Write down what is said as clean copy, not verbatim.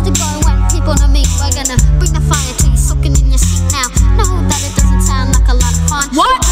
to go when people know me. We're gonna bring the fire to you, soaking in your seat now. Know that it doesn't sound like a lot of fun. What?